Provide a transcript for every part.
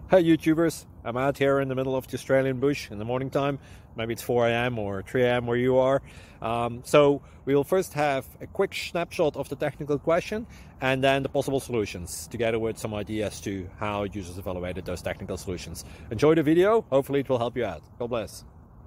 Hey YouTubers, I'm out here in the middle of the Australian bush in the morning time. Maybe it's 4 a.m. or 3 a.m. where you are. So we'll first have a quick snapshot of the technical question and then the possible solutions, together with some ideas to how users evaluated those technical solutions. Enjoy the video, hopefully it will help you out. God bless.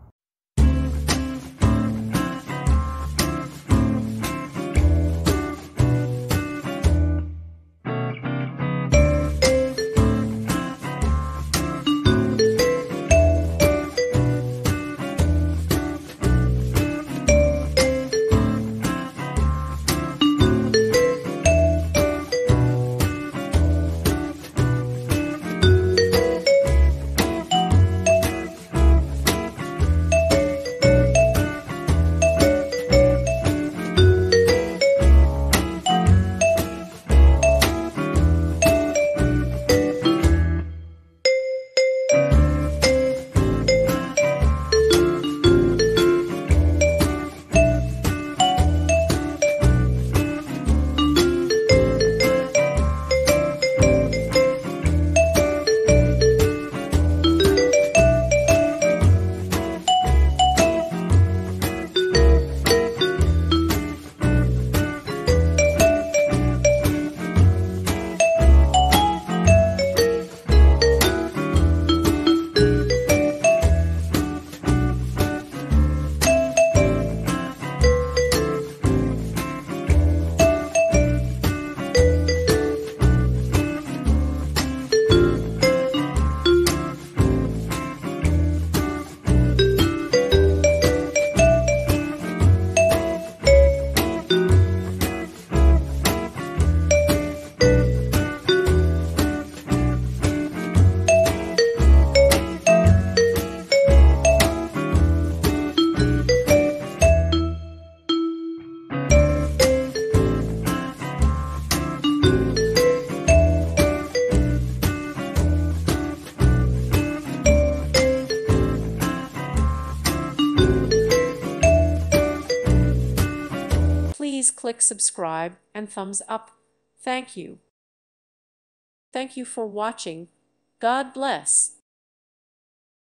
Please click subscribe and thumbs up. Thank you. Thank you for watching. God bless.